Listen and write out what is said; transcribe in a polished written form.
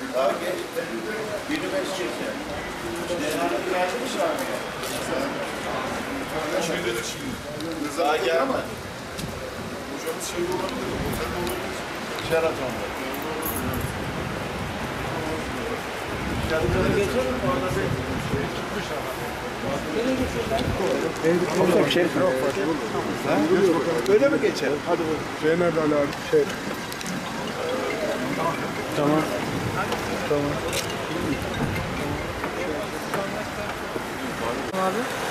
Daha geç. Biri beşecekse. Hanım gelmiş abi. Şeyde de şimdi. Daha gelmedi. Hocamız şey olabilir. Otel olabilir. Sheraton'da. Sheraton'a geçelim. Orada bir çıkmış ama. Öyle mi geçelim? Hadi bakalım. Şey nerede Ali abi? Şey. Tamam. Tamam. Abi.